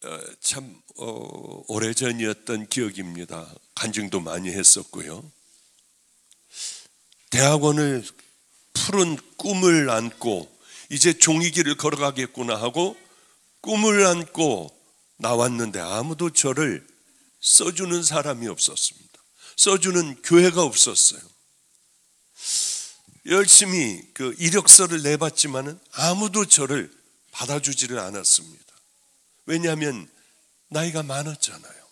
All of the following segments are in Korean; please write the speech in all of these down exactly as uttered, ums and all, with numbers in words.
참 어, 오래전이었던 기억입니다. 간증도 많이 했었고요. 대학원을 푸른 꿈을 안고 이제 종이길을 걸어가겠구나 하고 꿈을 안고 나왔는데 아무도 저를 써주는 사람이 없었습니다. 써주는 교회가 없었어요. 열심히 그 이력서를 내봤지만은 아무도 저를 받아주지를 않았습니다. 왜냐하면 나이가 많았잖아요.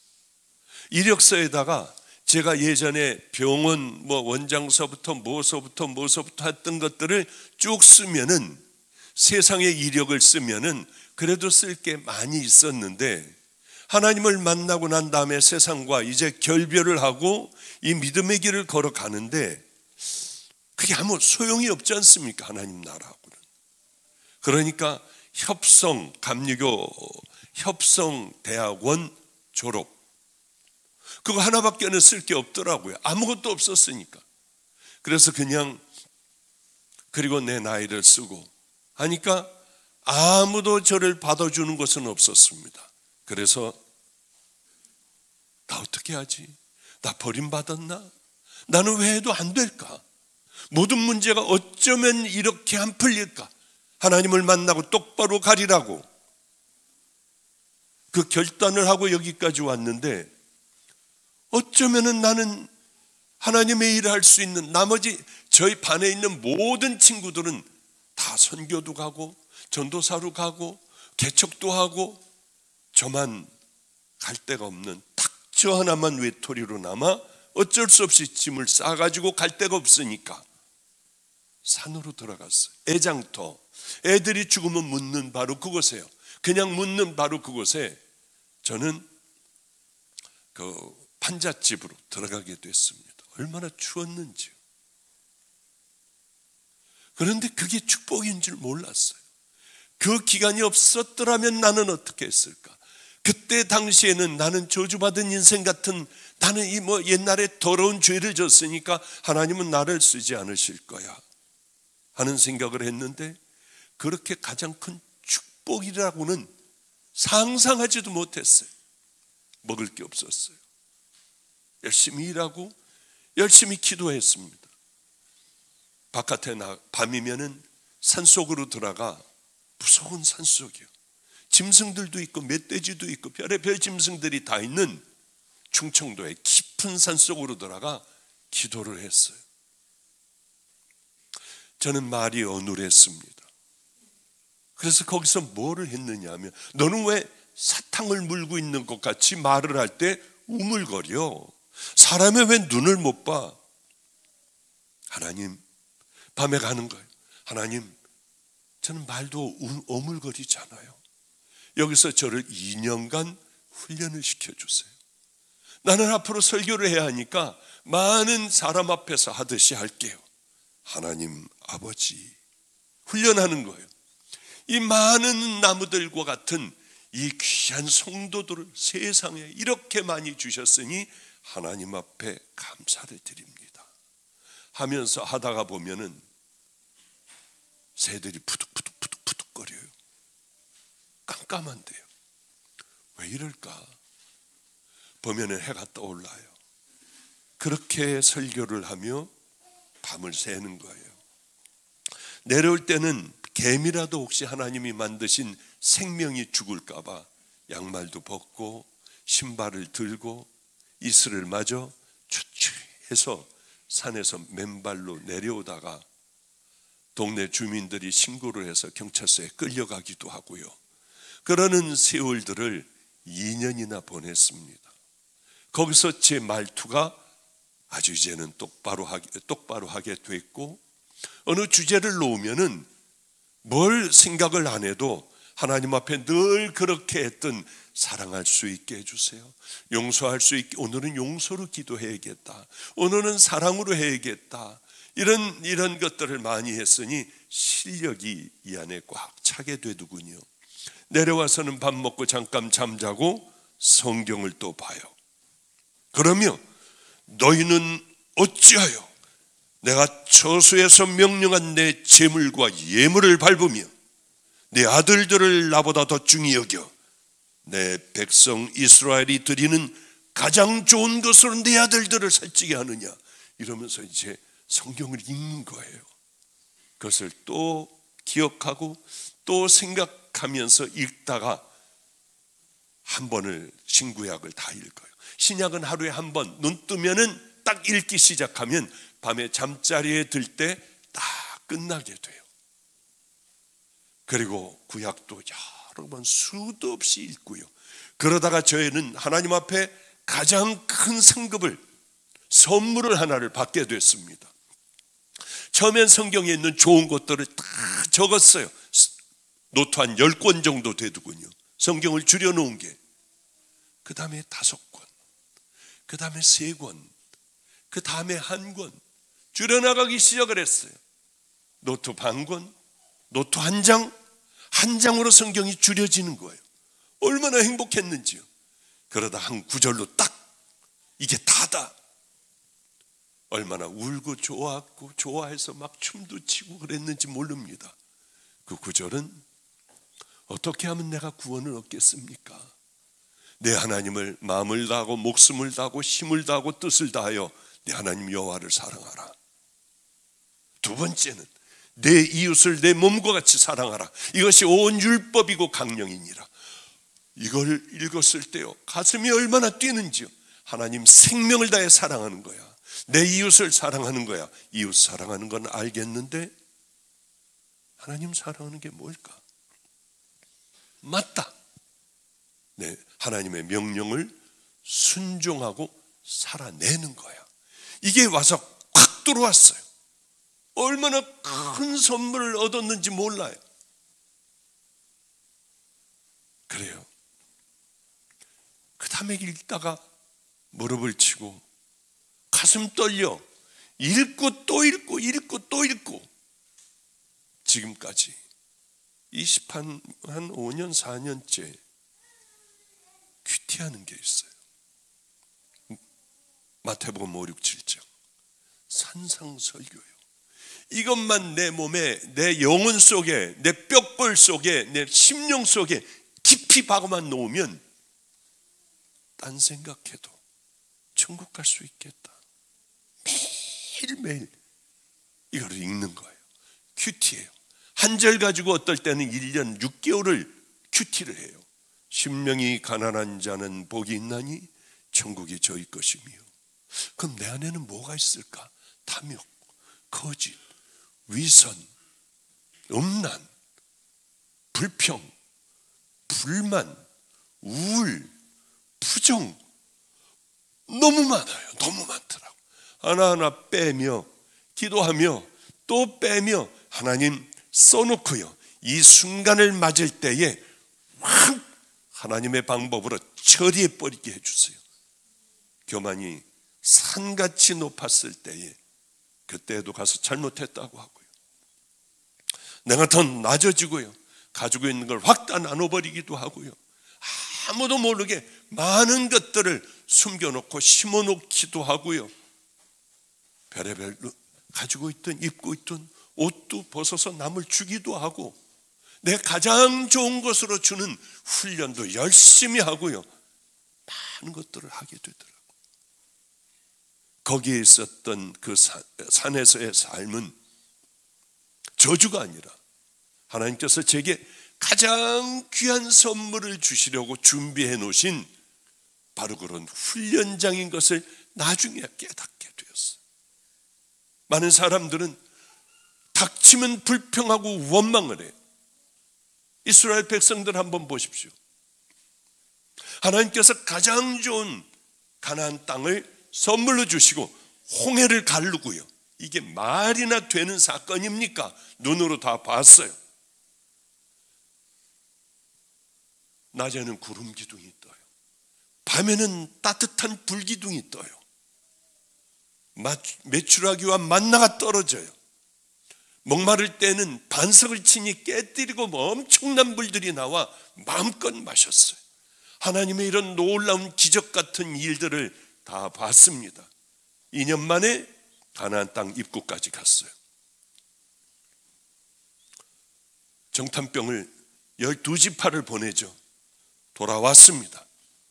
이력서에다가 제가 예전에 병원 뭐 원장서부터 뭐서부터 뭐서부터 했던 것들을 쭉 쓰면은 세상의 이력을 쓰면은 그래도 쓸 게 많이 있었는데 하나님을 만나고 난 다음에 세상과 이제 결별을 하고 이 믿음의 길을 걸어가는데 그게 아무 소용이 없지 않습니까? 하나님 나라하고는. 그러니까 협성 감리교 협성 대학원 졸업 그거 하나밖에는 쓸 게 없더라고요. 아무것도 없었으니까. 그래서 그냥 그리고 내 나이를 쓰고 하니까 아무도 저를 받아주는 것은 없었습니다. 그래서 나 어떻게 하지? 나 버림받았나? 나는 왜 해도 안 될까? 모든 문제가 어쩌면 이렇게 안 풀릴까? 하나님을 만나고 똑바로 가리라고 그 결단을 하고 여기까지 왔는데 어쩌면은 나는 하나님의 일을 할 수 있는 나머지 저희 반에 있는 모든 친구들은 다 선교도 가고 전도사로 가고 개척도 하고 저만 갈 데가 없는 딱 저 하나만 외톨이로 남아 어쩔 수 없이 짐을 싸가지고 갈 데가 없으니까 산으로 들어갔어요. 애장터 애들이 죽으면 묻는 바로 그곳에요. 그냥 묻는 바로 그곳에 저는 그 판잣집으로 들어가게 됐습니다. 얼마나 추웠는지요. 그런데 그게 축복인 줄 몰랐어요. 그 기간이 없었더라면 나는 어떻게 했을까? 그때 당시에는 나는 저주받은 인생 같은 나는 이 뭐 옛날에 더러운 죄를 졌으니까 하나님은 나를 쓰지 않으실 거야 하는 생각을 했는데 그렇게 가장 큰 축복이라고는 상상하지도 못했어요. 먹을 게 없었어요. 열심히 일하고 열심히 기도했습니다. 바깥에 나 밤이면은 산속으로 들어가 무서운 산속이요. 짐승들도 있고 멧돼지도 있고 별의별 짐승들이 다 있는 충청도의 깊은 산속으로 들어가 기도를 했어요. 저는 말이 어눌했습니다. 그래서 거기서 뭐를 했느냐 하면 너는 왜 사탕을 물고 있는 것 같이 말을 할 때 우물거려? 사람의 왜 눈을 못 봐? 하나님, 밤에 가는 거예요. 하나님, 저는 말도 어물거리잖아요. 여기서 저를 이 년간 훈련을 시켜주세요. 나는 앞으로 설교를 해야 하니까 많은 사람 앞에서 하듯이 할게요. 하나님 아버지 훈련하는 거예요. 이 많은 나무들과 같은 이 귀한 성도들을 세상에 이렇게 많이 주셨으니 하나님 앞에 감사를 드립니다 하면서 하다가 보면은 새들이 푸득푸득푸득푸득거려요. 깜깜한데요. 왜 이럴까? 보면은 해가 떠올라요. 그렇게 설교를 하며 밤을 새는 거예요. 내려올 때는 개미라도 혹시 하나님이 만드신 생명이 죽을까 봐 양말도 벗고 신발을 들고 이슬을 마저 추추해서 산에서 맨발로 내려오다가 동네 주민들이 신고를 해서 경찰서에 끌려가기도 하고요. 그러는 세월들을 이 년이나 보냈습니다. 거기서 제 말투가 아주 이제는 똑바로 하게, 똑바로 하게 됐고 어느 주제를 놓으면은 뭘 생각을 안 해도 하나님 앞에 늘 그렇게 했던 사랑할 수 있게 해주세요. 용서할 수 있게 오늘은 용서로 기도해야겠다. 오늘은 사랑으로 해야겠다. 이런 이런 것들을 많이 했으니 실력이 이 안에 꽉 차게 되더군요. 내려와서는 밥 먹고 잠깐 잠자고 성경을 또 봐요. 그러며 너희는 어찌하여 내가 저수에서 명령한 내 재물과 예물을 밟으며 내 아들들을 나보다 더 중히 여겨 내 백성 이스라엘이 드리는 가장 좋은 것으로 내 아들들을 살찌게 하느냐, 이러면서 이제 성경을 읽는 거예요. 그것을 또 기억하고 또 생각하면서 읽다가 한 번을 신구약을 다 읽어요. 신약은 하루에 한 번, 눈 뜨면은 딱 읽기 시작하면 밤에 잠자리에 들 때 딱 끝나게 돼요. 그리고 구약도 여러 번 수도 없이 읽고요. 그러다가 저희는 하나님 앞에 가장 큰 상급을, 선물을 하나를 받게 됐습니다. 처음엔 성경에 있는 좋은 것들을 다 적었어요. 노트 한 열 권 정도 되더군요. 성경을 줄여놓은 게. 그 다음에 다섯 권, 그 다음에 세 권, 그 다음에 한 권, 줄여나가기 시작을 했어요. 노트 반 권, 노트 한 장, 한 장으로 성경이 줄여지는 거예요. 얼마나 행복했는지요. 그러다 한 구절로 딱 이게 다다. 얼마나 울고 좋아하고 좋아해서 막 춤도 추고 그랬는지 모릅니다. 그 구절은 어떻게 하면 내가 구원을 얻겠습니까? 내 하나님을 마음을 다하고 목숨을 다하고 힘을 다하고 뜻을 다하여 내 하나님 여호와를 사랑하라. 두 번째는 내 이웃을 내 몸과 같이 사랑하라. 이것이 온 율법이고 강령이니라. 이걸 읽었을 때요, 가슴이 얼마나 뛰는지요. 하나님 생명을 다해 사랑하는 거야. 내 이웃을 사랑하는 거야. 이웃 사랑하는 건 알겠는데 하나님 사랑하는 게 뭘까? 맞다. 네, 하나님의 명령을 순종하고 살아내는 거야. 이게 와서 확 들어왔어요. 얼마나 큰 선물을 얻었는지 몰라요. 그래요. 그 다음에 읽다가 무릎을 치고 가슴 떨려 읽고 또 읽고 읽고 또 읽고 지금까지 이십한 한 오 년 사 년째 큐티하는 게 있어요. 마태복음 오, 육, 칠 장 산상설교예요. 이것만 내 몸에, 내 영혼 속에, 내 뼈골 속에, 내 심령 속에 깊이 박아만 놓으면 딴 생각해도 천국 갈 수 있겠다. 매일매일 이걸 읽는 거예요. 큐티예요. 한 절 가지고 어떨 때는 일 년 육 개월을 큐티를 해요. 심령이 가난한 자는 복이 있나니 천국이 저희 것이며. 그럼 내 안에는 뭐가 있을까? 탐욕, 거짓, 위선, 음란, 불평, 불만, 우울, 부정, 너무 많아요. 너무 많더라고. 하나하나 빼며 기도하며 또 빼며 하나님 써놓고요, 이 순간을 맞을 때에 확 하나님의 방법으로 처리해 버리게 해주세요. 교만이 산같이 높았을 때에 그때에도 가서 잘못했다고 하고요, 내가 더 낮아지고요, 가지고 있는 걸 확 다 나눠버리기도 하고요, 아무도 모르게 많은 것들을 숨겨놓고 심어놓기도 하고요, 별의별 가지고 있던 입고 있던 옷도 벗어서 남을 주기도 하고, 내 가장 좋은 것으로 주는 훈련도 열심히 하고요, 많은 것들을 하게 되더라고요. 거기에 있었던 그 산, 산에서의 삶은 저주가 아니라 하나님께서 제게 가장 귀한 선물을 주시려고 준비해 놓으신 바로 그런 훈련장인 것을 나중에 깨닫게 되었어요. 많은 사람들은 닥치면 불평하고 원망을 해요. 이스라엘 백성들 한번 보십시오. 하나님께서 가장 좋은 가나안 땅을 선물로 주시고 홍해를 가르고요, 이게 말이나 되는 사건입니까? 눈으로 다 봤어요. 낮에는 구름 기둥이 떠요. 밤에는 따뜻한 불 기둥이 떠요. 메추라기와 만나가 떨어져요. 목마를 때는 반석을 치니 깨뜨리고 엄청난 불들이 나와 마음껏 마셨어요. 하나님의 이런 놀라운 기적 같은 일들을 다 봤습니다. 이 년 만에 가나안 땅 입구까지 갔어요. 정탐병을 열두 지파를 보내죠. 돌아왔습니다.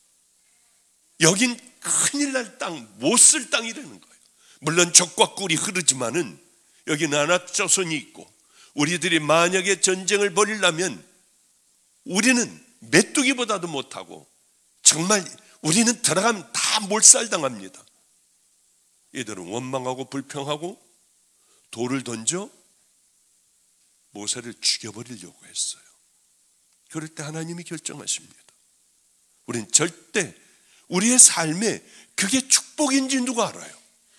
여긴 큰일 날 땅, 못 쓸 땅이라는 거예요. 물론 젖과 꿀이 흐르지만은 여기 안악자손이 있고, 우리들이 만약에 전쟁을 벌이려면 우리는 메뚜기보다도 못하고 정말 우리는 들어가면 다 몰살당합니다. 이들은 원망하고 불평하고 돌을 던져 모세를 죽여버리려고 했어요. 그럴 때 하나님이 결정하십니다. 우린 절대 우리의 삶에 그게 축복인지 누가 알아요?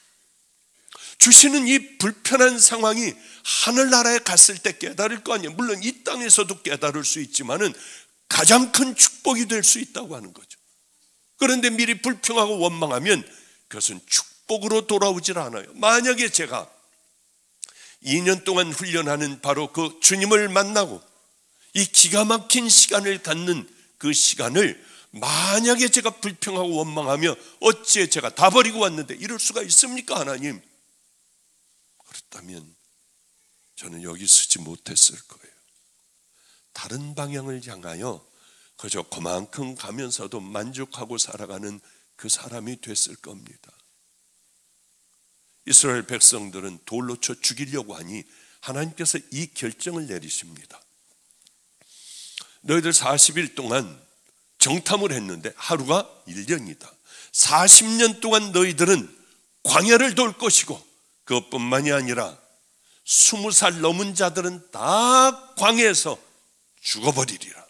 주시는 이 불편한 상황이 하늘나라에 갔을 때 깨달을 거 아니에요. 물론 이 땅에서도 깨달을 수 있지만은 가장 큰 축복이 될 수 있다고 하는 거죠. 그런데 미리 불평하고 원망하면 그것은 축복으로 돌아오질 않아요. 만약에 제가 이 년 동안 훈련하는 바로 그 주님을 만나고 이 기가 막힌 시간을 갖는 그 시간을 만약에 제가 불평하고 원망하며 어찌 제가 다 버리고 왔는데 이럴 수가 있습니까, 하나님? 그렇다면 저는 여기 서지 못했을 거예요. 다른 방향을 향하여 그저 그만큼 가면서도 만족하고 살아가는 그 사람이 됐을 겁니다. 이스라엘 백성들은 돌로 쳐 죽이려고 하니 하나님께서 이 결정을 내리십니다. 너희들 사십 일 동안 정탐을 했는데 하루가 일 년이다. 사십 년 동안 너희들은 광야를 돌 것이고 그것뿐만이 아니라 스무 살 넘은 자들은 다 광야에서 죽어버리리라.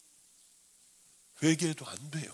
회개해도 안 돼요.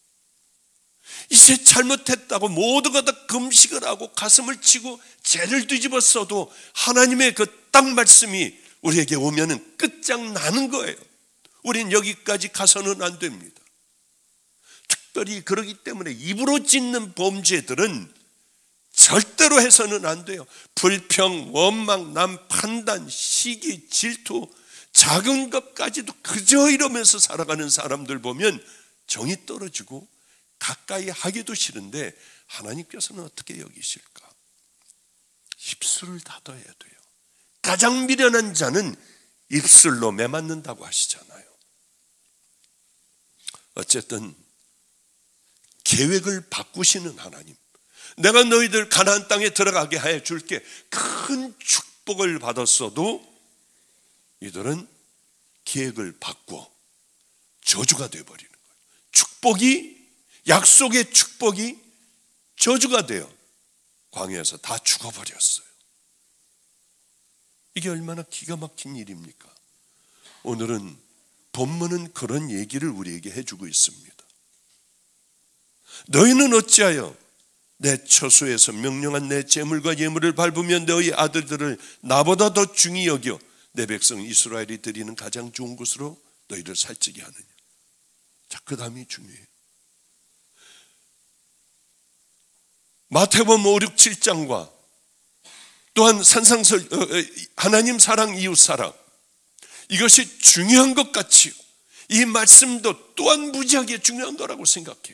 이제 잘못했다고 모두가 다 금식을 하고 가슴을 치고 죄를 뒤집어 써도 하나님의 그 딱 말씀이 우리에게 오면은 끝장나는 거예요. 우린 여기까지 가서는 안 됩니다. 특별히 그러기 때문에 입으로 짓는 범죄들은 절대로 해서는 안 돼요. 불평, 원망, 남 판단, 시기, 질투, 작은 것까지도 그저 이러면서 살아가는 사람들 보면 정이 떨어지고 가까이 하기도 싫은데 하나님께서는 어떻게 여기실까? 입술을 닫아야 돼요. 가장 미련한 자는 입술로 매맞는다고 하시잖아요. 어쨌든 계획을 바꾸시는 하나님, 내가 너희들 가나안 땅에 들어가게 해 줄게. 큰 축복을 받았어도 이들은 계획을 바꾸어 저주가 되어버리는 거예요. 축복이, 약속의 축복이 저주가 되어 광야에서 다 죽어버렸어요. 이게 얼마나 기가 막힌 일입니까? 오늘은 본문은 그런 얘기를 우리에게 해주고 있습니다. 너희는 어찌하여 내 처소에서 명령한 내 제물과 예물을 밟으며 너희 아들들을 나보다 더 중히 여겨 내 백성 이스라엘이 드리는 가장 좋은 곳으로 너희를 살찌게 하느냐. 자, 그 다음이 중요해요. 마태복음 오, 육, 칠 장과 또한 산상설 하나님 사랑 이웃 사랑, 이것이 중요한 것 같이요, 이 말씀도 또한 무지하게 중요한 거라고 생각해요.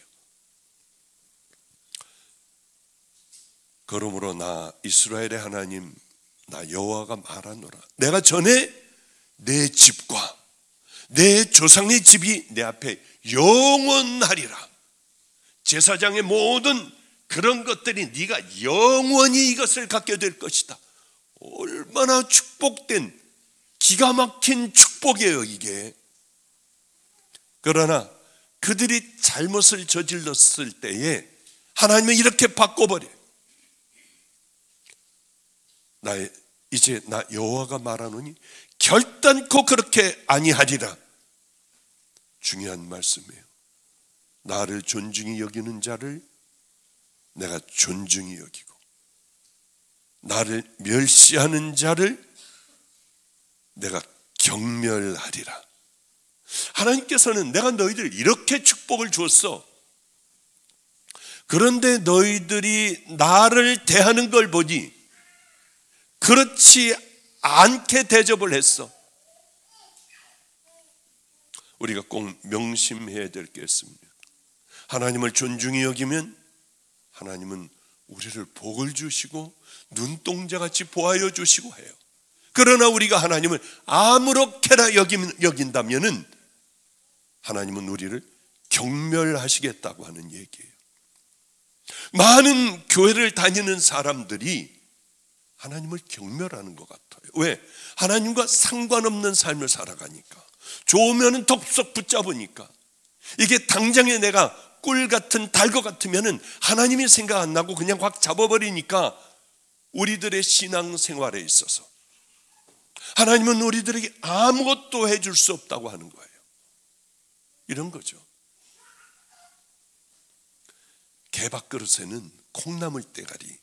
그러므로 나 이스라엘의 하나님 나 여호와가 말하노라. 내가 전에 내 집과 내 조상의 집이 내 앞에 영원하리라. 제사장의 모든 그런 것들이 네가 영원히 이것을 갖게 될 것이다. 얼마나 축복된 기가 막힌 축복이에요 이게. 그러나 그들이 잘못을 저질렀을 때에 하나님은 이렇게 바꿔버려요. 나 이제 나 여호와가 말하노니 결단코 그렇게 아니하리라. 중요한 말씀이에요. 나를 존중히 여기는 자를 내가 존중히 여기고 나를 멸시하는 자를 내가 경멸하리라. 하나님께서는 내가 너희들 이렇게 축복을 주었어. 그런데 너희들이 나를 대하는 걸 보니 그렇지 않게 대접을 했어. 우리가 꼭 명심해야 될 게 있습니다. 하나님을 존중히 여기면 하나님은 우리를 복을 주시고 눈동자같이 보아여 주시고 해요. 그러나 우리가 하나님을 아무렇게나 여긴다면은 하나님은 우리를 경멸하시겠다고 하는 얘기예요. 많은 교회를 다니는 사람들이 하나님을 경멸하는 것 같아요. 왜? 하나님과 상관없는 삶을 살아가니까, 좋으면 덥석 붙잡으니까, 이게 당장에 내가 꿀 같은 달 것 같으면 하나님이 생각 안 나고 그냥 확 잡아버리니까 우리들의 신앙생활에 있어서 하나님은 우리들에게 아무것도 해줄 수 없다고 하는 거예요. 이런 거죠. 개밥그릇에는 콩나물 대가리,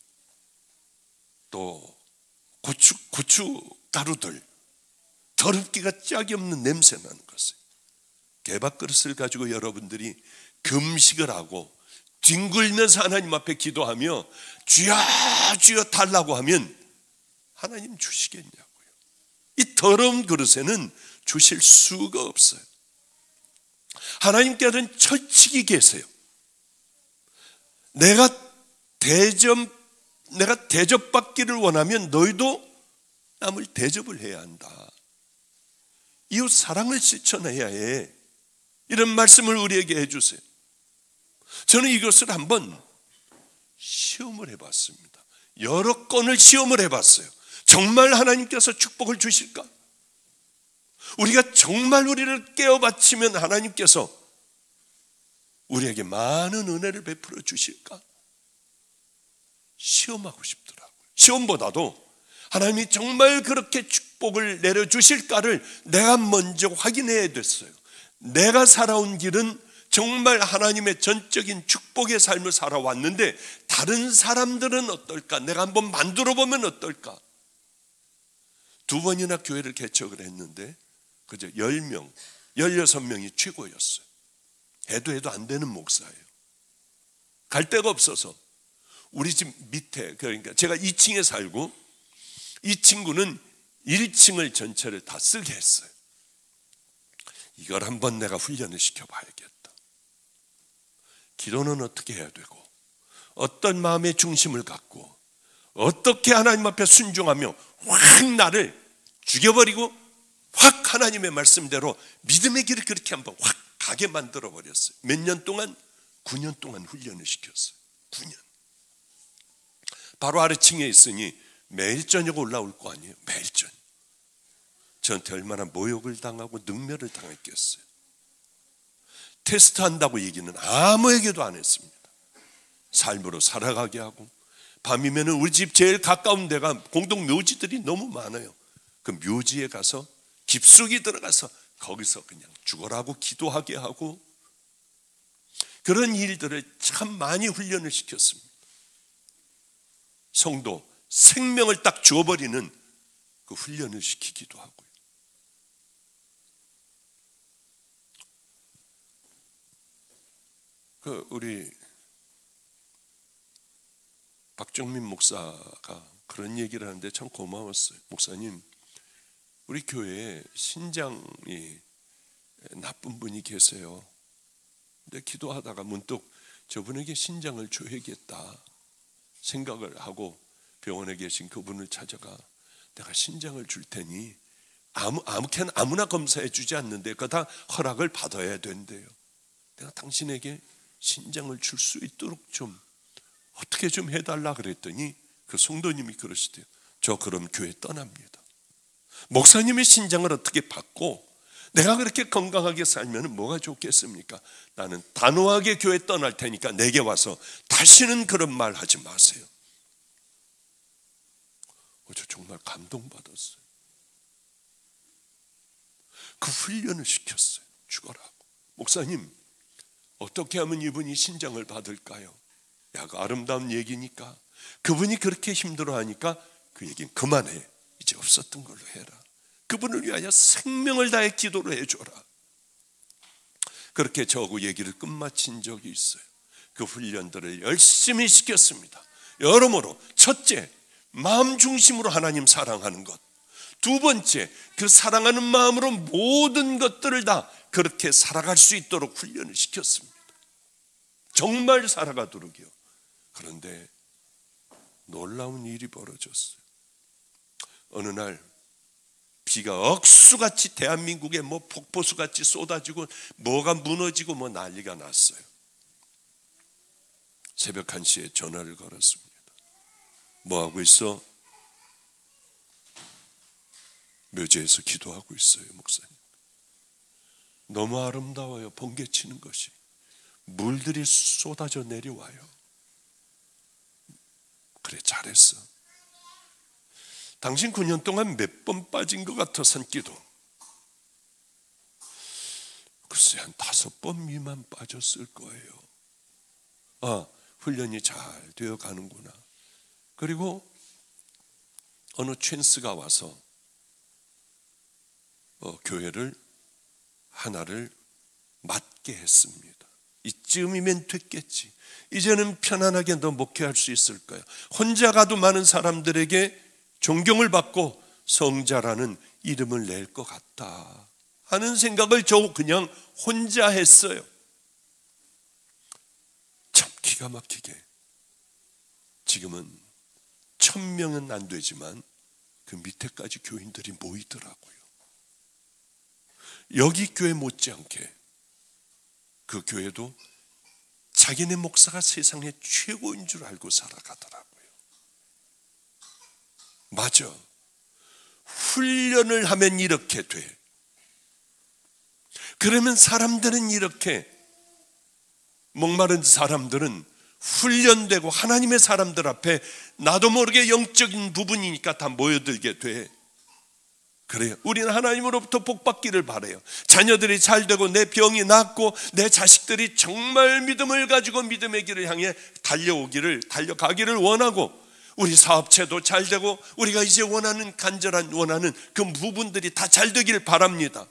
또 고추, 고추 가루들, 더럽기가 짝이 없는 냄새 나는 것을, 개밥그릇을 가지고 여러분들이 금식을 하고 뒹굴면서 하나님 앞에 기도하며 주여 주여 달라고 하면 하나님 주시겠냐고요. 이 더러운 그릇에는 주실 수가 없어요. 하나님께서는 철칙이 계세요. 내가 대접, 내가 대접받기를 원하면 너희도 남을 대접을 해야 한다. 이웃 사랑을 실천해야 해. 이런 말씀을 우리에게 해주세요. 저는 이것을 한번 시험을 해봤습니다. 여러 건을 시험을 해봤어요. 정말 하나님께서 축복을 주실까? 우리가 정말 우리를 깨어 바치면 하나님께서 우리에게 많은 은혜를 베풀어 주실까? 시험하고 싶더라고요. 시험보다도 하나님이 정말 그렇게 축복을 내려주실까를 내가 먼저 확인해야 됐어요. 내가 살아온 길은 정말 하나님의 전적인 축복의 삶을 살아왔는데 다른 사람들은 어떨까? 내가 한번 만들어 보면 어떨까? 두 번이나 교회를 개척을 했는데 그저 열 명, 열여섯 명이 최고였어요. 해도 해도 안 되는 목사예요. 갈 데가 없어서 우리 집 밑에, 그러니까 제가 이 층에 살고 이 친구는 일 층을 전체를 다 쓰게 했어요. 이걸 한번 내가 훈련을 시켜봐야겠다. 기도는 어떻게 해야 되고 어떤 마음의 중심을 갖고 어떻게 하나님 앞에 순종하며 확 나를 죽여버리고 확 하나님의 말씀대로 믿음의 길을 그렇게 한번 확 가게 만들어 버렸어요. 몇 년 동안? 구 년 동안 훈련을 시켰어요. 구 년. 바로 아래층에 있으니 매일 저녁 올라올 거 아니에요. 매일 저녁. 저한테 얼마나 모욕을 당하고 능멸을 당했겠어요. 테스트한다고 얘기는 아무에게도 안 했습니다. 삶으로 살아가게 하고, 밤이면 우리 집 제일 가까운 데가 공동 묘지들이 너무 많아요. 그 묘지에 가서 깊숙이 들어가서 거기서 그냥 죽어라고 기도하게 하고, 그런 일들을 참 많이 훈련을 시켰습니다. 성도 생명을 딱 주어버리는 그 훈련을 시키기도 하고요. 그 우리 박정민 목사가 그런 얘기를 하는데 참 고마웠어요. 목사님, 우리 교회에 신장이 나쁜 분이 계세요. 근데 기도하다가 문득 저분에게 신장을 줘야겠다 생각을 하고 병원에 계신 그분을 찾아가 내가 신장을 줄 테니 아무, 아무렇게나 아무나 검사해 주지 않는데 그거 다 허락을 받아야 된대요. 내가 당신에게 신장을 줄 수 있도록 좀 어떻게 좀 해달라 그랬더니 그 성도님이 그러시대요. 저 그럼 교회 떠납니다. 목사님의 신장을 어떻게 받고 내가 그렇게 건강하게 살면 뭐가 좋겠습니까? 나는 단호하게 교회 떠날 테니까 내게 와서 다시는 그런 말 하지 마세요. 어, 저 정말 감동받았어요. 그 훈련을 시켰어요. 죽어라고. 목사님, 어떻게 하면 이분이 신장을 받을까요? 야, 그 아름다운 얘기니까. 그분이 그렇게 힘들어하니까 그 얘기는 그만해. 이제 없었던 걸로 해라. 그분을 위하여 생명을 다해 기도를 해줘라. 그렇게 저하고 얘기를 끝마친 적이 있어요. 그 훈련들을 열심히 시켰습니다. 여러모로 첫째, 마음 중심으로 하나님 사랑하는 것. 두 번째, 그 사랑하는 마음으로 모든 것들을 다 그렇게 살아갈 수 있도록 훈련을 시켰습니다. 정말 살아가도록요. 그런데 놀라운 일이 벌어졌어요. 어느 날 비가 억수같이 대한민국에 뭐 폭포수같이 쏟아지고 뭐가 무너지고 뭐 난리가 났어요. 새벽 한 시에 전화를 걸었습니다. 뭐 하고 있어? 묘지에서 기도하고 있어요, 목사님. 너무 아름다워요, 번개치는 것이. 물들이 쏟아져 내려와요. 그래, 잘했어. 당신 구 년 동안 몇 번 빠진 것 같아, 산기도. 글쎄 한 다섯 번 미만 빠졌을 거예요. 아, 훈련이 잘 되어 가는구나. 그리고 어느 찬스가 와서 어, 교회를 하나를 맡게 했습니다. 이쯤이면 됐겠지. 이제는 편안하게 너 목회할 수 있을 거야. 혼자 가도 많은 사람들에게 존경을 받고 성자라는 이름을 낼 것 같다 하는 생각을 저 그냥 혼자 했어요. 참 기가 막히게 지금은 천 명은 안 되지만 그 밑에까지 교인들이 모이더라고요. 여기 교회 못지않게 그 교회도 자기네 목사가 세상의 최고인 줄 알고 살아가더라고요. 맞아. 훈련을 하면 이렇게 돼. 그러면 사람들은 이렇게, 목마른 사람들은 훈련되고 하나님의 사람들 앞에 나도 모르게 영적인 부분이니까 다 모여들게 돼. 그래요. 우리는 하나님으로부터 복받기를 바라요. 자녀들이 잘되고 내 병이 낫고 내 자식들이 정말 믿음을 가지고 믿음의 길을 향해 달려오기를, 달려가기를 원하고, 우리 사업체도 잘되고 우리가 이제 원하는, 간절한 원하는 그 부분들이 다 잘되기를 바랍니다.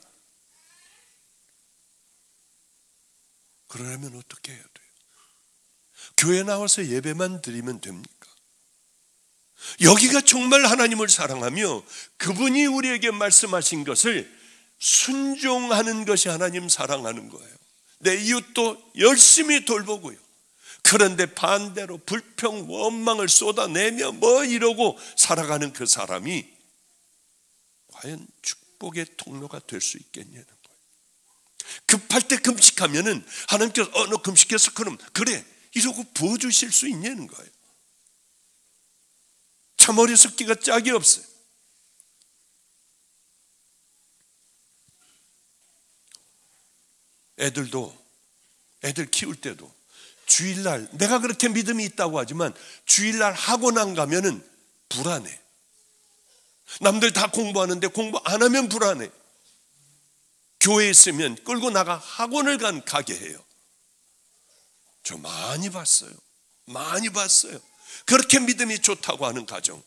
그러려면 어떻게 해야 돼요? 교회 나와서 예배만 드리면 됩니까? 여기가 정말 하나님을 사랑하며 그분이 우리에게 말씀하신 것을 순종하는 것이 하나님 사랑하는 거예요. 내 이웃도 열심히 돌보고요. 그런데 반대로 불평, 원망을 쏟아내며 뭐 이러고 살아가는 그 사람이 과연 축복의 통로가 될 수 있겠냐는 거예요. 급할 때 금식하면은 하나님께서 어, 너 금식했어? 그럼 그래 이러고 부어주실 수 있냐는 거예요. 참 어리석기가 짝이 없어요. 애들도, 애들 키울 때도 주일날, 내가 그렇게 믿음이 있다고 하지만 주일날 학원 안 가면은 불안해. 남들 다 공부하는데 공부 안 하면 불안해. 교회에 있으면 끌고 나가 학원을 간 가게 해요. 저 많이 봤어요. 많이 봤어요. 그렇게 믿음이 좋다고 하는 가정,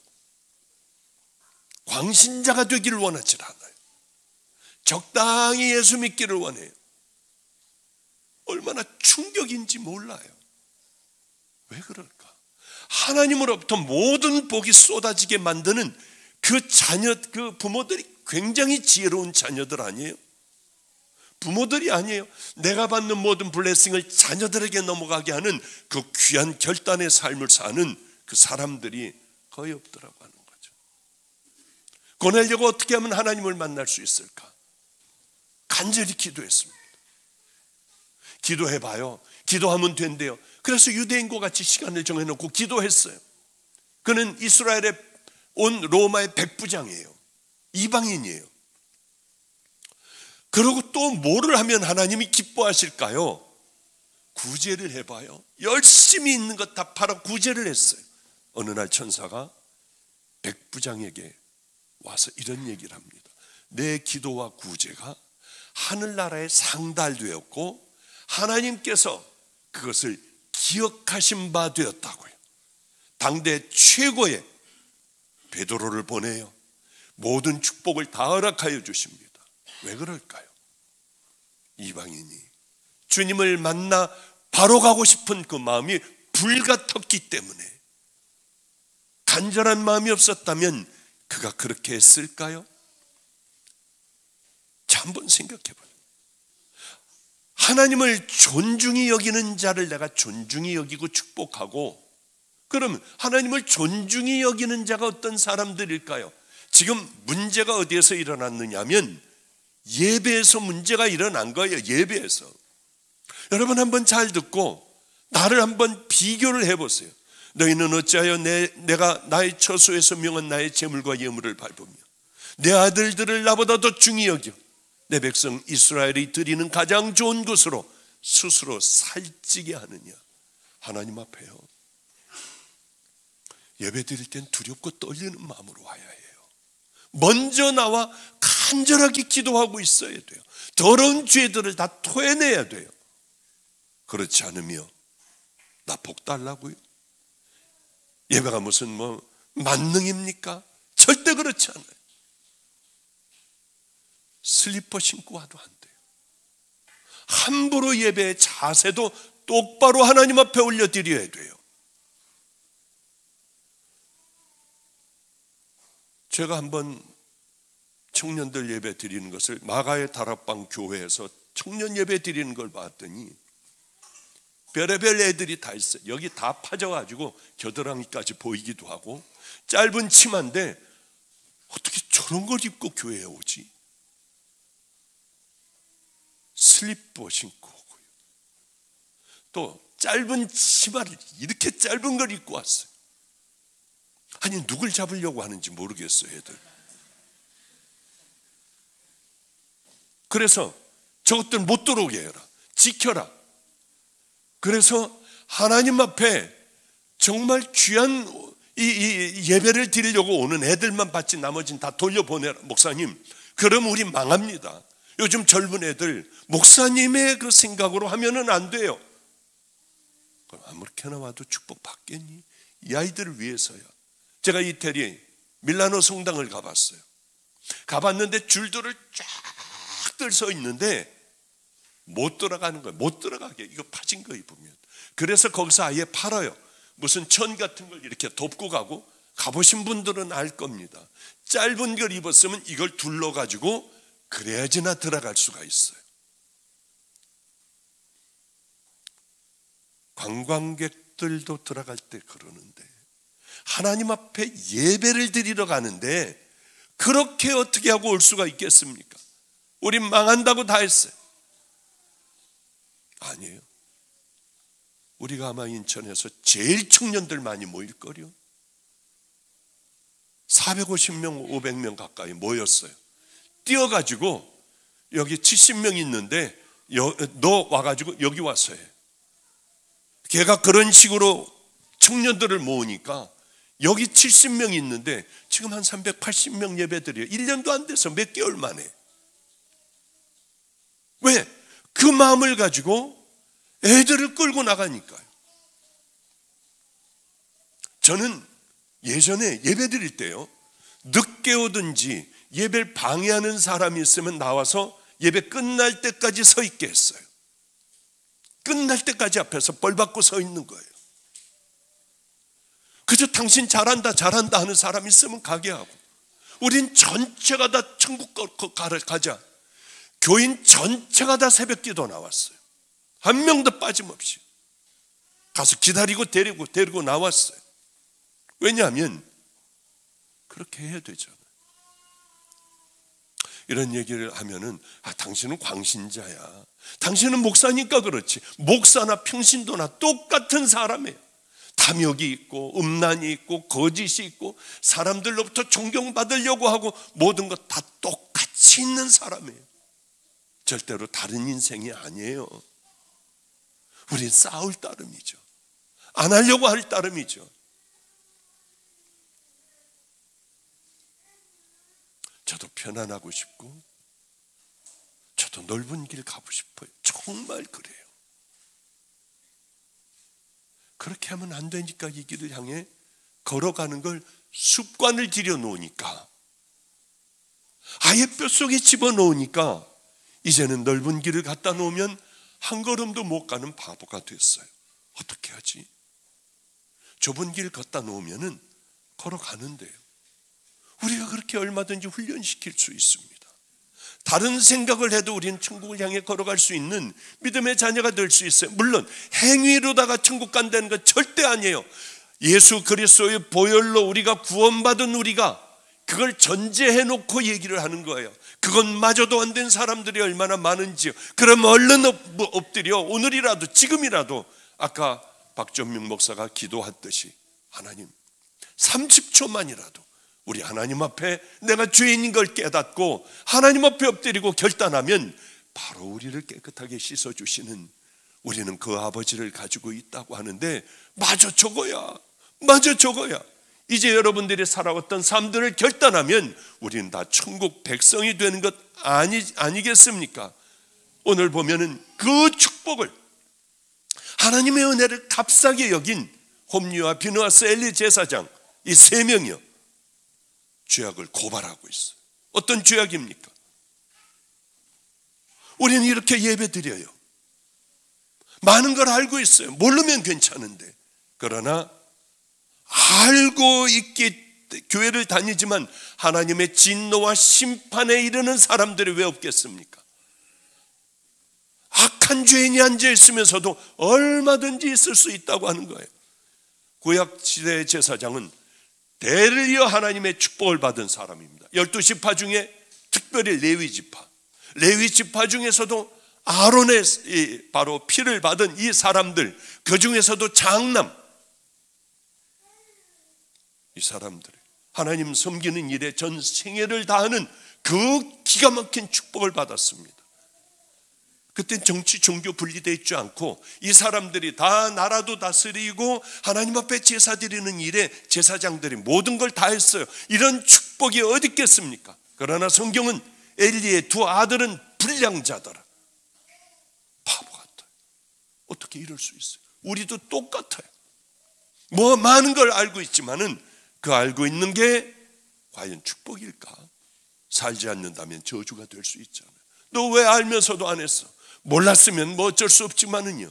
광신자가 되기를 원하지 않아요. 적당히 예수 믿기를 원해요. 얼마나 충격인지 몰라요. 왜 그럴까? 하나님으로부터 모든 복이 쏟아지게 만드는 그 자녀, 그 부모들이 굉장히 지혜로운 자녀들 아니에요? 부모들이 아니에요. 내가 받는 모든 블레싱을 자녀들에게 넘어가게 하는 그 귀한 결단의 삶을 사는 그 사람들이 거의 없더라고 하는 거죠. 보내려고 어떻게 하면 하나님을 만날 수 있을까? 간절히 기도했습니다. 기도해봐요. 기도하면 된대요. 그래서 유대인과 같이 시간을 정해놓고 기도했어요. 그는 이스라엘에 온 로마의 백부장이에요. 이방인이에요. 그리고 또 뭐를 하면 하나님이 기뻐하실까요? 구제를 해봐요. 열심히 있는 것 다 팔아 구제를 했어요. 어느 날 천사가 백부장에게 와서 이런 얘기를 합니다. 내 기도와 구제가 하늘나라에 상달되었고 하나님께서 그것을 기억하신 바 되었다고요. 당대 최고의 베드로를 보내요. 모든 축복을 다 허락하여 주십니다. 왜 그럴까요? 이방인이 주님을 만나 바로 가고 싶은 그 마음이 불같았기 때문에, 간절한 마음이 없었다면 그가 그렇게 했을까요? 자, 한번 생각해 봐요. 하나님을 존중히 여기는 자를 내가 존중히 여기고 축복하고, 그러면 하나님을 존중히 여기는 자가 어떤 사람들일까요? 지금 문제가 어디에서 일어났느냐 하면 예배에서 문제가 일어난 거예요. 예배에서. 여러분 한번 잘 듣고 나를 한번 비교를 해보세요. 너희는 어찌하여 내, 내가 나의 처소에서 명한 나의 재물과 예물을 밟으며 내 아들들을 나보다 더 중히 여겨 내 백성 이스라엘이 드리는 가장 좋은 것으로 스스로 살찌게 하느냐. 하나님 앞에요, 예배 드릴 땐 두렵고 떨리는 마음으로 와야 해요. 먼저 나와 간절하게 기도하고 있어야 돼요. 더러운 죄들을 다 토해내야 돼요. 그렇지 않으며 나 복 달라고요? 예배가 무슨 뭐 만능입니까? 절대 그렇지 않아요. 슬리퍼 신고 와도 안 돼요. 함부로 예배의 자세도 똑바로 하나님 앞에 올려드려야 돼요. 제가 한번 청년들 예배 드리는 것을 마가의 다락방 교회에서 청년 예배 드리는 걸 봤더니 별의별 애들이 다 있어요. 여기 다 파져가지고 겨드랑이까지 보이기도 하고 짧은 치마인데 어떻게 저런 걸 입고 교회에 오지? 슬리퍼 신고 오고요. 또 짧은 치마를 이렇게 짧은 걸 입고 왔어요. 아니 누굴 잡으려고 하는지 모르겠어요, 애들. 그래서 저것들 못 들어오게 해라, 지켜라. 그래서 하나님 앞에 정말 귀한 이, 이 예배를 드리려고 오는 애들만 받지 나머지는 다 돌려보내라. 목사님, 그럼 우리 망합니다. 요즘 젊은 애들 목사님의 그 생각으로 하면은 안 돼요. 그럼 아무렇게나 와도 축복 받겠니? 이 아이들을 위해서야. 제가 이태리 밀라노 성당을 가봤어요. 가봤는데 줄들을 쫙들 서 있는데 못 들어가는 거예요. 못 들어가게. 이거 파진 거 입으면. 그래서 거기서 아예 팔아요. 무슨 천 같은 걸 이렇게 덮고 가고, 가보신 분들은 알 겁니다. 짧은 걸 입었으면 이걸 둘러가지고 그래야지나 들어갈 수가 있어요. 관광객들도 들어갈 때 그러는데 하나님 앞에 예배를 드리러 가는데 그렇게 어떻게 하고 올 수가 있겠습니까? 우린 망한다고 다 했어요. 아니에요. 우리가 아마 인천에서 제일 청년들 많이 모일거려. 사백오십 명, 오백 명 가까이 모였어요. 뛰어가지고 여기 칠십 명 있는데 너 와가지고 여기 와서 해. 걔가 그런 식으로 청년들을 모으니까 여기 칠십 명 있는데 지금 한 삼백팔십 명 예배드려요. 일 년도 안 돼서 몇 개월 만에. 왜? 그 마음을 가지고 애들을 끌고 나가니까요. 저는 예전에 예배 드릴 때요, 늦게 오든지 예배를 방해하는 사람이 있으면 나와서 예배 끝날 때까지 서 있게 했어요. 끝날 때까지 앞에서 벌 받고 서 있는 거예요. 그저 당신 잘한다 잘한다 하는 사람 있으면 가게 하고, 우린 전체가 다 천국 가자. 교인 전체가 다 새벽기도 나왔어요. 한 명도 빠짐없이 가서 기다리고 데리고 데리고 나왔어요. 왜냐하면 그렇게 해야 되잖아요. 이런 얘기를 하면은 아, 당신은 광신자야, 당신은 목사니까 그렇지. 목사나 평신도나 똑같은 사람이에요. 탐욕이 있고 음란이 있고 거짓이 있고 사람들로부터 존경받으려고 하고 모든 것 다 똑같이 있는 사람이에요. 절대로 다른 인생이 아니에요. 우린 싸울 따름이죠. 안 하려고 할 따름이죠. 저도 편안하고 싶고 저도 넓은 길 가고 싶어요. 정말 그래요. 그렇게 하면 안 되니까 이 길을 향해 걸어가는 걸 습관을 들여 놓으니까, 아예 뼛속에 집어넣으니까 이제는 넓은 길을 갖다 놓으면 한 걸음도 못 가는 바보가 됐어요. 어떻게 하지? 좁은 길 갖다 놓으면은 걸어가는데요. 우리가 그렇게 얼마든지 훈련시킬 수 있습니다. 다른 생각을 해도 우리는 천국을 향해 걸어갈 수 있는 믿음의 자녀가 될 수 있어요. 물론 행위로다가 천국 간다는 건 절대 아니에요. 예수 그리스도의 보혈로 우리가 구원받은 우리가 그걸 전제해 놓고 얘기를 하는 거예요. 그것마저도 안 된 사람들이 얼마나 많은지요. 그럼 얼른 엎드려 오늘이라도 지금이라도 아까 박전민 목사가 기도했듯이 하나님 삼십 초만이라도 우리 하나님 앞에 내가 죄인인 걸 깨닫고 하나님 앞에 엎드리고 결단하면 바로 우리를 깨끗하게 씻어주시는 우리는 그 아버지를 가지고 있다고 하는데 마저 저거야 마저 저거야. 이제 여러분들이 살아왔던 삶들을 결단하면 우리는 다 천국 백성이 되는 것 아니, 아니겠습니까? 오늘 보면은 그 축복을 하나님의 은혜를 값싸게 여긴 홈리와 비느하스 엘리 제사장 이 세 명이요 죄악을 고발하고 있어요. 어떤 죄악입니까? 우리는 이렇게 예배 드려요. 많은 걸 알고 있어요. 모르면 괜찮은데 그러나 알고 있기 교회를 다니지만 하나님의 진노와 심판에 이르는 사람들이 왜 없겠습니까? 악한 죄인이 앉아 있으면서도 얼마든지 있을 수 있다고 하는 거예요. 구약시대의 제사장은 대를 이어 하나님의 축복을 받은 사람입니다. 열두 지파 중에 특별히 레위 지파 레위 지파 중에서도 아론의 바로 피를 받은 이 사람들, 그 중에서도 장남 이 사람들 하나님 섬기는 일에 전 생애를 다하는 그 기가 막힌 축복을 받았습니다. 그때 정치 종교 분리되어 있지 않고 이 사람들이 다 나라도 다스리고 하나님 앞에 제사 드리는 일에 제사장들이 모든 걸 다 했어요. 이런 축복이 어디 있겠습니까? 그러나 성경은 엘리의 두 아들은 불량자더라. 바보 같아요. 어떻게 이럴 수 있어요? 우리도 똑같아요. 뭐 많은 걸 알고 있지만은 그 알고 있는 게 과연 축복일까? 살지 않는다면 저주가 될 수 있잖아요. 너 왜 알면서도 안 했어? 몰랐으면 뭐 어쩔 수 없지만은요.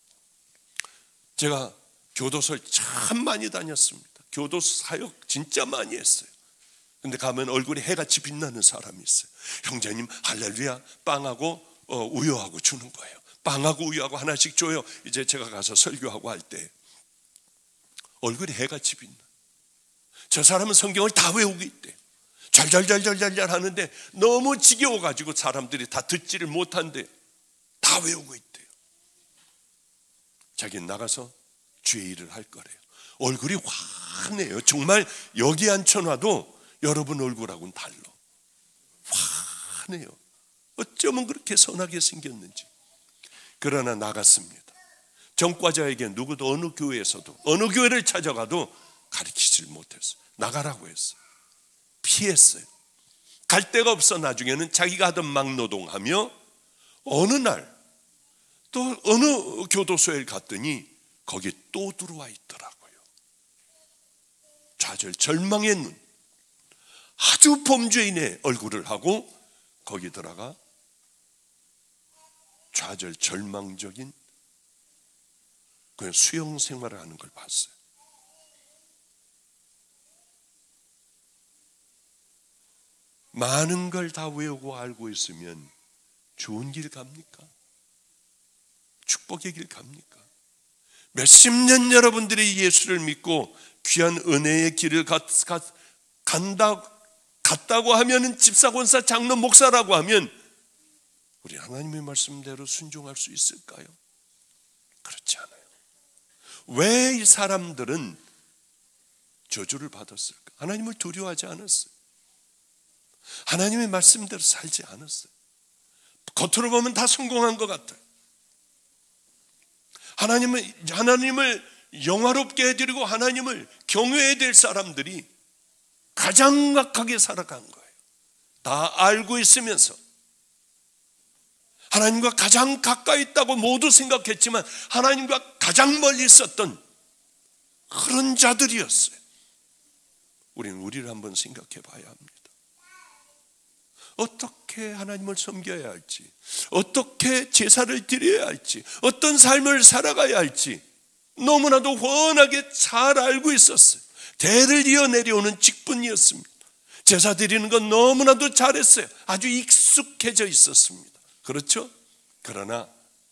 제가 교도소를 참 많이 다녔습니다. 교도소 사역 진짜 많이 했어요. 근데 가면 얼굴에 해같이 빛나는 사람이 있어요. 형제님 할렐루야 빵하고 어, 우유하고 주는 거예요. 빵하고 우유하고 하나씩 줘요. 이제 제가 가서 설교하고 할 때 얼굴이 해같이 빛나. 저 사람은 성경을 다 외우고 있대요. 잘잘잘잘잘 하는데 너무 지겨워가지고 사람들이 다 듣지를 못한대. 다 외우고 있대요. 자기는 나가서 주의 일을 할 거래요. 얼굴이 환해요. 정말 여기 앉혀놔도 여러분 얼굴하고는 달라. 환해요. 어쩌면 그렇게 선하게 생겼는지. 그러나 나갔습니다. 전과자에게 누구도 어느 교회에서도 어느 교회를 찾아가도 가르치질 못했어요. 나가라고 했어요. 피했어요. 갈 데가 없어 나중에는 자기가 하던 막노동하며 어느 날 또 어느 교도소에 갔더니 거기 또 들어와 있더라고요. 좌절 절망의 눈, 아주 범죄인의 얼굴을 하고 거기 들어가 좌절 절망적인 그냥 수용 생활을 하는 걸 봤어요. 많은 걸 다 외우고 알고 있으면 좋은 길 갑니까? 축복의 길 갑니까? 몇십 년 여러분들이 예수를 믿고 귀한 은혜의 길을 갔, 갔, 간다, 갔다고 하면 집사, 권사, 장로, 목사라고 하면 우리 하나님의 말씀대로 순종할 수 있을까요? 그렇지 않아요. 왜 이 사람들은 저주를 받았을까? 하나님을 두려워하지 않았어요. 하나님의 말씀대로 살지 않았어요. 겉으로 보면 다 성공한 것 같아요. 하나님을, 하나님을 영화롭게 해드리고 하나님을 경외해야 될 사람들이 가장 악하게 살아간 거예요. 다 알고 있으면서 하나님과 가장 가까이 있다고 모두 생각했지만 하나님과 가장 멀리 있었던 그런 자들이었어요. 우리는 우리를 한번 생각해 봐야 합니다. 어떻게 하나님을 섬겨야 할지, 어떻게 제사를 드려야 할지, 어떤 삶을 살아가야 할지 너무나도 훤하게 잘 알고 있었어요. 대를 이어 내려오는 직분이었습니다. 제사 드리는 건 너무나도 잘했어요. 아주 익숙해져 있었습니다. 그렇죠? 그러나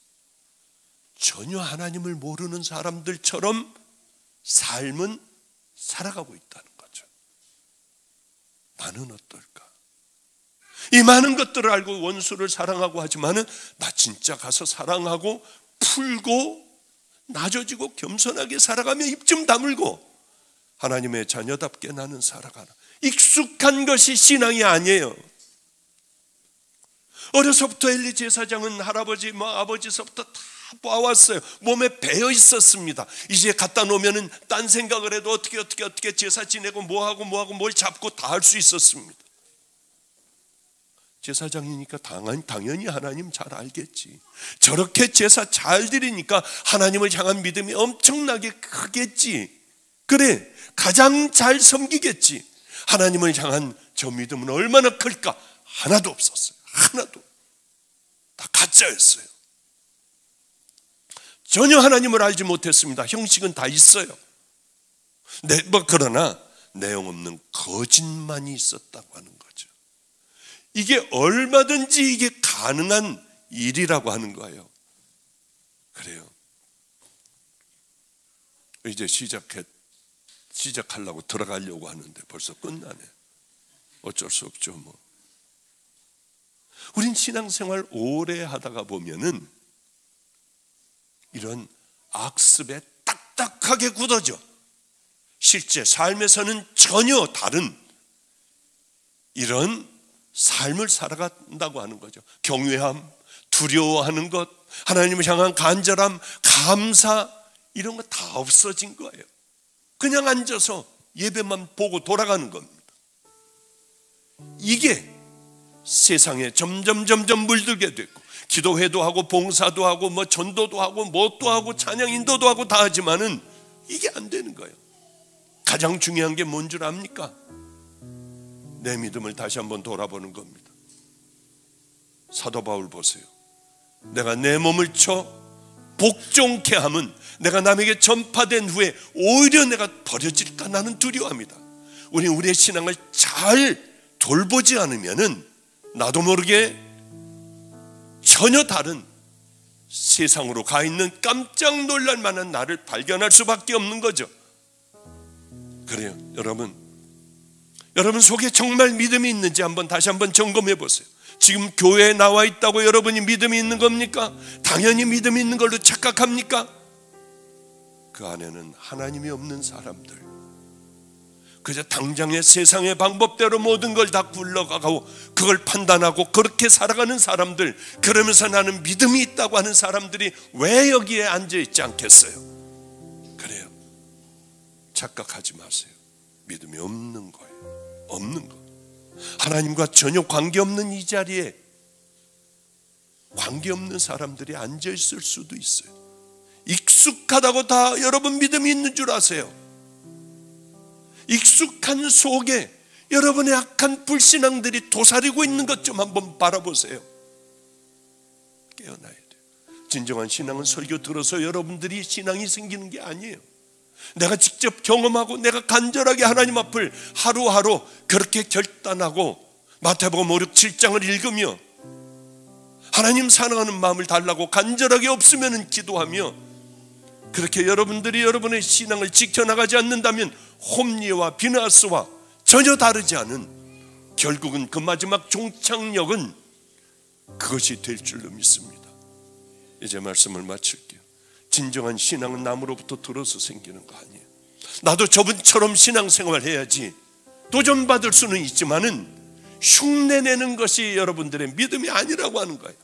전혀 하나님을 모르는 사람들처럼 삶은 살아가고 있다는 거죠. 나는 어떨까? 이 많은 것들을 알고 원수를 사랑하고 하지만은 나 진짜 가서 사랑하고 풀고 낮아지고 겸손하게 살아가며 입 좀 다물고 하나님의 자녀답게 나는 살아가라. 익숙한 것이 신앙이 아니에요. 어려서부터 엘리 제사장은 할아버지 뭐 아버지서부터 다 봐왔어요. 몸에 배어 있었습니다. 이제 갖다 놓으면은 딴 생각을 해도 어떻게 어떻게 어떻게 제사 지내고 뭐하고 뭐하고 뭘 잡고 다 할 수 있었습니다. 제사장이니까 당연히, 당연히 하나님 잘 알겠지. 저렇게 제사 잘 드리니까 하나님을 향한 믿음이 엄청나게 크겠지. 그래, 가장 잘 섬기겠지. 하나님을 향한 저 믿음은 얼마나 클까? 하나도 없었어요. 하나도. 다 가짜였어요. 전혀 하나님을 알지 못했습니다. 형식은 다 있어요. 네, 뭐 그러나 내용 없는 거짓만이 있었다고 하는 거죠. 이게 얼마든지 이게 가능한 일이라고 하는 거예요. 그래요. 이제 시작해 시작하려고 들어가려고 하는데 벌써 끝나네. 어쩔 수 없죠, 뭐. 우린 신앙생활 오래 하다가 보면은 이런 악습에 딱딱하게 굳어져. 실제 삶에서는 전혀 다른 이런 삶을 살아간다고 하는 거죠. 경외함, 두려워하는 것, 하나님을 향한 간절함, 감사, 이런 거 다 없어진 거예요. 그냥 앉아서 예배만 보고 돌아가는 겁니다. 이게 세상에 점점 점점 물들게 됐고, 기도회도 하고 봉사도 하고 뭐 전도도 하고 뭣도 하고 찬양 인도도 하고 다 하지만은 이게 안 되는 거예요. 가장 중요한 게 뭔 줄 압니까? 내 믿음을 다시 한번 돌아보는 겁니다. 사도 바울 보세요. 내가 내 몸을 쳐 복종케 함은 내가 남에게 전파된 후에 오히려 내가 버려질까 나는 두려워합니다. 우리 우리의 신앙을 잘 돌보지 않으면은 나도 모르게 전혀 다른 세상으로 가 있는 깜짝 놀랄 만한 나를 발견할 수밖에 없는 거죠. 그래요. 여러분, 여러분 속에 정말 믿음이 있는지 한번 다시 한번 점검해 보세요. 지금 교회에 나와 있다고 여러분이 믿음이 있는 겁니까? 당연히 믿음이 있는 걸로 착각합니까? 그 안에는 하나님이 없는 사람들, 그저 당장의 세상의 방법대로 모든 걸 다 굴러가고 그걸 판단하고 그렇게 살아가는 사람들, 그러면서 나는 믿음이 있다고 하는 사람들이 왜 여기에 앉아있지 않겠어요? 그래요. 착각하지 마세요. 믿음이 없는 거예요. 없는 거. 하나님과 전혀 관계없는 이 자리에 관계없는 사람들이 앉아있을 수도 있어요. 익숙하다고 다 여러분 믿음이 있는 줄 아세요? 익숙한 속에 여러분의 악한 불신앙들이 도사리고 있는 것 좀 한번 바라보세요. 깨어나야 돼요. 진정한 신앙은 설교 들어서 여러분들이 신앙이 생기는 게 아니에요. 내가 직접 경험하고 내가 간절하게 하나님 앞을 하루하루 그렇게 결단하고 마태복음 오, 육, 칠 장을 읽으며 하나님 사랑하는 마음을 달라고 간절하게 없으면 기도하며 그렇게 여러분들이 여러분의 신앙을 지켜나가지 않는다면 홈리와 비나스와 전혀 다르지 않은, 결국은 그 마지막 종착역은 그것이 될 줄로 믿습니다. 이제 말씀을 마칠게요. 진정한 신앙은 남으로부터 들어서 생기는 거 아니에요. 나도 저분처럼 신앙생활 해야지 도전받을 수는 있지만은 흉내내는 것이 여러분들의 믿음이 아니라고 하는 거예요.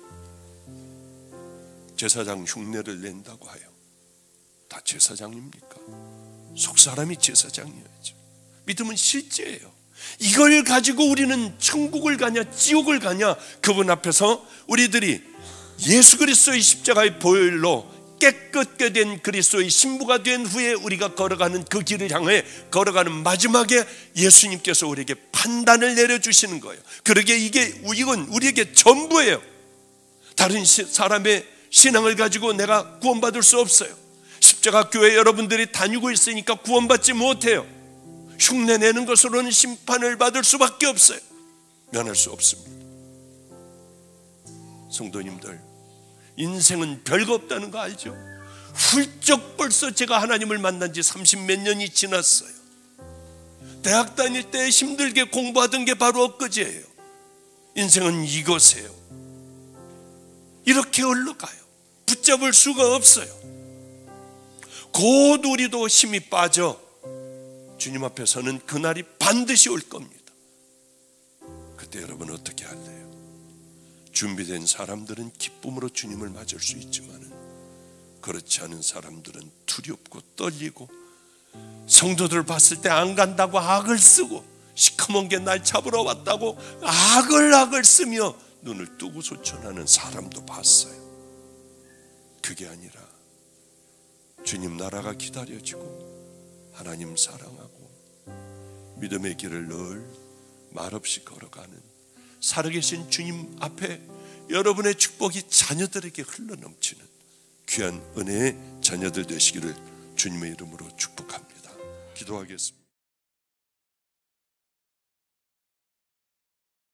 제사장 흉내를 낸다고 하여 다 제사장입니까? 속사람이 제사장이어야죠. 믿음은 실제예요. 이걸 가지고 우리는 천국을 가냐 지옥을 가냐, 그분 앞에서 우리들이 예수 그리스도의 십자가의 보혈로 깨끗게 된 그리스도의 신부가 된 후에 우리가 걸어가는 그 길을 향해 걸어가는 마지막에 예수님께서 우리에게 판단을 내려주시는 거예요. 그러게 이게 이건 우리에게 전부예요. 다른 사람의 신앙을 가지고 내가 구원받을 수 없어요. 십자가 교회 여러분들이 다니고 있으니까 구원받지 못해요. 흉내내는 것으로는 심판을 받을 수밖에 없어요. 면할 수 없습니다. 성도님들, 인생은 별거 없다는 거 알죠? 훌쩍 벌써 제가 하나님을 만난 지 삼십 몇 년이 지났어요. 대학 다닐 때 힘들게 공부하던 게 바로 엊그제예요. 인생은 이것이에요. 이렇게 흘러가요. 붙잡을 수가 없어요. 곧 우리도 힘이 빠져 주님 앞에 서는 그날이 반드시 올 겁니다. 그때 여러분 어떻게 할래요? 준비된 사람들은 기쁨으로 주님을 맞을 수 있지만 그렇지 않은 사람들은 두렵고 떨리고 성도들 봤을 때 안 간다고 악을 쓰고 시커먼 게 날 잡으러 왔다고 악을 악을 쓰며 눈을 뜨고 소천하는 사람도 봤어요. 그게 아니라 주님 나라가 기다려지고 하나님 사랑하고 믿음의 길을 늘 말없이 걸어가는 살아계신 주님 앞에 여러분의 축복이 자녀들에게 흘러넘치는 귀한 은혜의 자녀들 되시기를 주님의 이름으로 축복합니다. 기도하겠습니다.